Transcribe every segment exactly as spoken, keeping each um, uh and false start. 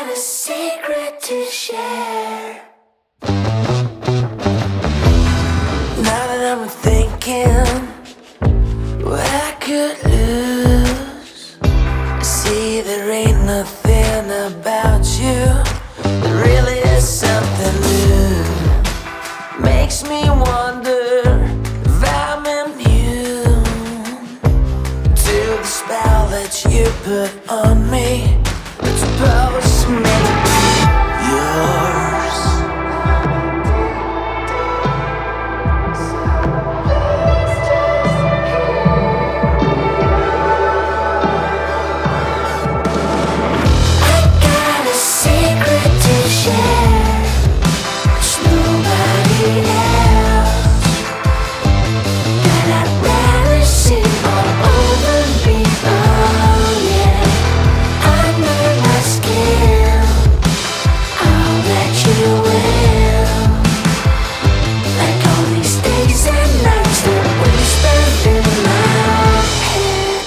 got a secret to share. Now that I'm thinking what I could lose, I see there ain't nothing about you that really is something new. Makes me wonder if I'm immune to the spell that you put on me. It's supposed to make me yours. I got a secret to share. There's nobody else that I'd rather see all over me. Oh yeah, under my skin, I'll let you in. Like all these days and nights that we spent in my head.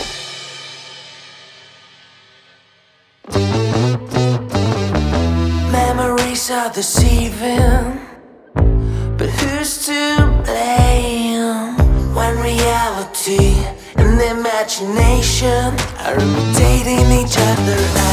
Memories are deceiving, but who's to blame when reality and imagination are imitating each other?